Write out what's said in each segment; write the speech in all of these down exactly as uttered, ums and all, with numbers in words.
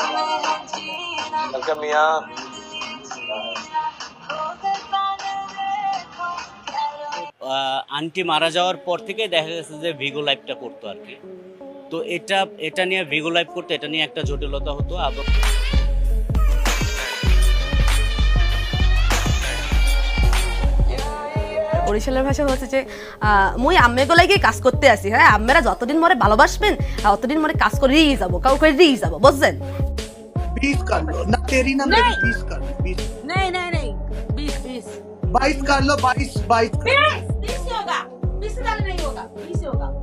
Aunty মারা যাওয়ার পর থেকে দেখা গেছে যে ভিগো লাইভটা করতো আর কি। তো এটা এটা নিয়ে ভিগো লাইভ করতে এটা নিয়ে একটা জটিলতা হতো। আবার বরিশালের ভাষা হচ্ছে যে মুই আম্মে গলাইকে কাজ করতে আসি, হ্যাঁ আম্মেরা যতদিন মরে ভালোবাসবেন ততদিন মরে কাজ করেই যাবো, কাউ করে দিয়ে যাবো, বুঝছেন? बीस कर लो ना, तेरी ना मेरी, बीस कर लो, बीस नहीं नहीं नहीं बीस बीस बाईस कर लो, बाईस बाईस बीस ही होगा, बीस से ज्यादा नहीं होगा, बीस ही होगा।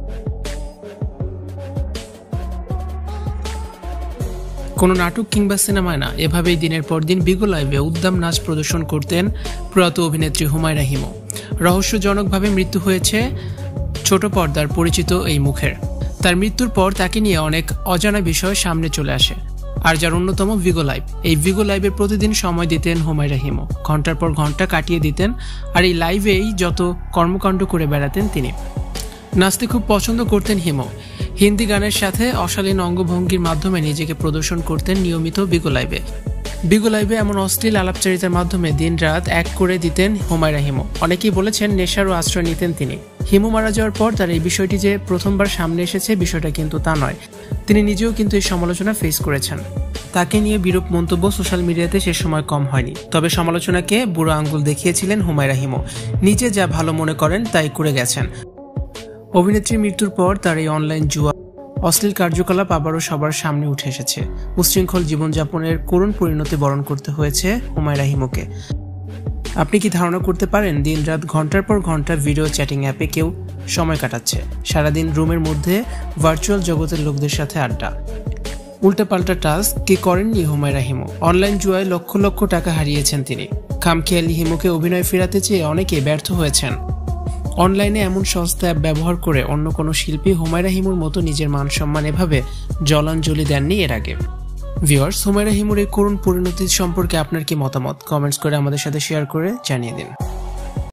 কোনো নাটক কিংবা সিনেমায় না, এভাবেই দিনের পর দিন ভিগো লাইভে উদ্দাম নাচ প্রদর্শন করতেন প্রয়াত অভিনেত্রী হুমায়রা হিমু। রহস্যজনকভাবে মৃত্যু হয়েছে ছোট পর্দার পরিচিত এই মুখের। তার মৃত্যুর পর তাকে নিয়ে অনেক অজানা বিষয় সামনে চলে আসে, আর যার অন্যতম ভিগো লাইভ। এই ভিগো লাইভে প্রতিদিন সময় দিতেন হুমায়রা হিমু, ঘন্টার পর ঘন্টা কাটিয়ে দিতেন, আর এই লাইভেই যত কর্মকাণ্ড করে বেড়াতেন তিনি। নাচতে খুব পছন্দ করতেন হিমু। হিন্দি গানের সাথে অশালীন অঙ্গভঙ্গির মাধ্যমে নিজেকে প্রদর্শন করতেন নিয়মিত ভিগো লাইভে। ভিগো লাইভে এমন অশ্লীল আলাপচারিতার মাধ্যমে দিন রাত এক করে দিতেন হুমায়রা হিমু। অনেকেই বলেছেন নেশারও আশ্রয় নিতেন তিনি। হিমু মারা যাওয়ার পর তার এই বিষয়টি যে প্রথমবার সামনে এসেছে বিষয়টা কিন্তু তা নয়, তিনি নিজেও কিন্তু এই সমালোচনা ফেস করেছেন। তাকে নিয়ে বিরূপ মন্তব্য সোশ্যাল মিডিয়াতে সে সময় কম হয়নি, তবে সমালোচনাকে বুড়ো আঙ্গুল দেখিয়েছিলেন হুমায়রা হিমু। নিজে যা ভালো মনে করেন তাই করে গেছেন। অভিনেত্রীর মৃত্যুর পর তার এই অনলাইন জুয়া অশ্লীল কার্যকলাপ আবারও সবার সামনে উঠে এসেছে। উচ্ছৃঙ্খল জীবনযাপনের করুণ পরিণতি বরণ করতে হয়েছে হুমায়রা হিমুকে। আপনি কি ধারণা করতে পারেন দিন রাত ঘন্টার পর ঘন্টা ভিডিও চ্যাটিং অ্যাপে কেউ সময় কাটাচ্ছে, সারাদিন রুমের মধ্যে ভার্চুয়াল জগতের লোকদের সাথে আড্ডা। উল্টাপাল্টা টাস্ক কি করেননি হুমায়রা হিমু? অনলাইন জুয়ায় লক্ষ লক্ষ টাকা হারিয়েছেন তিনি। খামখেয়ালি হিমুকে অভিনয় ফেরাতে চেয়ে অনেকে ব্যর্থ হয়েছেন। অনলাইনে এমন সস্তা অ্যাপ ব্যবহার করে অন্য কোনো শিল্পী হুমায়রা হিমুর মতো নিজের মান সম্মান এভাবে জলাঞ্জলি দেননি এর আগে। ভিউয়ার্স, হুমায়রা হিমুর এই করুণ পরিণতি সম্পর্কে আপনার কি মতামত? কমেন্টস করে আমাদের সাথে শেয়ার করে জানিয়ে দিন।